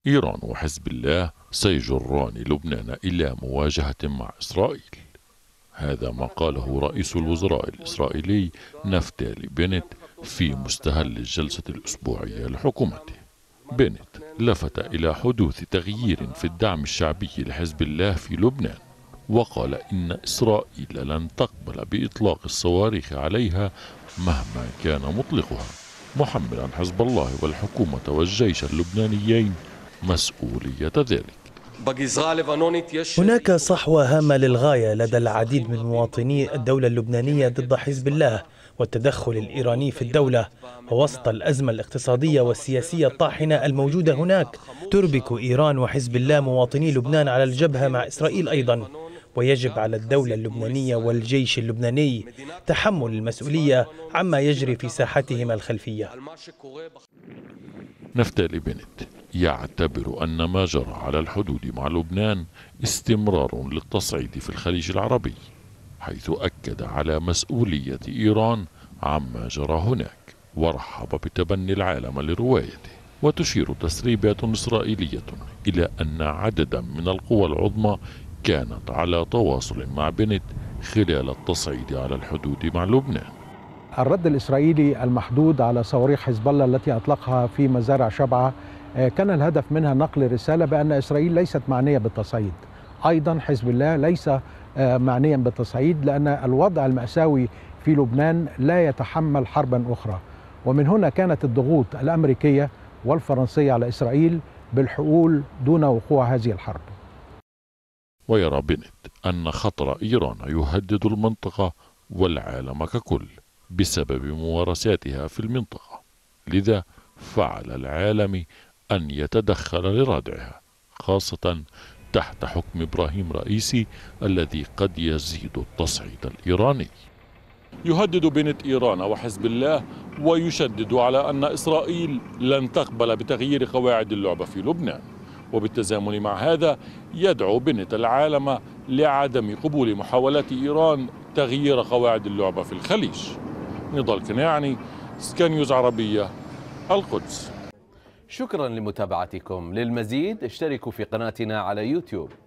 إيران وحزب الله سيجران لبنان إلى مواجهة مع إسرائيل. هذا ما قاله رئيس الوزراء الإسرائيلي نفتالي بنت في مستهل الجلسة الأسبوعية لحكومته. بنت لفت إلى حدوث تغيير في الدعم الشعبي لحزب الله في لبنان، وقال إن إسرائيل لن تقبل بإطلاق الصواريخ عليها مهما كان مطلقها، محملا حزب الله والحكومة والجيش اللبنانيين مسؤولية ذلك. هناك صحوة هامة للغاية لدى العديد من مواطني الدولة اللبنانية ضد حزب الله والتدخل الإيراني في الدولة، ووسط الأزمة الاقتصادية والسياسية الطاحنة الموجودة هناك تربك إيران وحزب الله مواطني لبنان على الجبهة مع إسرائيل أيضا، ويجب على الدولة اللبنانية والجيش اللبناني تحمل المسؤولية عما يجري في ساحتهما الخلفية. نفتالي بنت يعتبر أن ما جرى على الحدود مع لبنان استمرار للتصعيد في الخليج العربي، حيث أكد على مسؤولية إيران عما جرى هناك، ورحب بتبني العالم لروايته. وتشير تسريبات إسرائيلية إلى أن عددا من القوى العظمى كانت على تواصل مع بنت خلال التصعيد على الحدود مع لبنان. الرد الإسرائيلي المحدود على صواريخ حزب الله التي أطلقها في مزارع شبعة كان الهدف منها نقل رسالة بأن إسرائيل ليست معنية بالتصعيد. أيضا حزب الله ليس معنيا بالتصعيد، لأن الوضع المأساوي في لبنان لا يتحمل حربا أخرى، ومن هنا كانت الضغوط الأمريكية والفرنسية على إسرائيل بالحقول دون وقوع هذه الحرب. ويرى بنت أن خطر إيران يهدد المنطقة والعالم ككل بسبب ممارساتها في المنطقة، لذا فعل العالم أن يتدخل لردعها، خاصة تحت حكم إبراهيم رئيسي الذي قد يزيد التصعيد الإيراني. يهدد بنت إيران وحزب الله ويشدد على أن إسرائيل لن تقبل بتغيير قواعد اللعبة في لبنان، وبالتزامن مع هذا يدعو بنت العالم لعدم قبول محاولات إيران تغيير قواعد اللعبة في الخليج. نضال كناعني، سكاي نيوز عربية، القدس. شكرا لمتابعتكم. للمزيد اشتركوا في قناتنا على يوتيوب.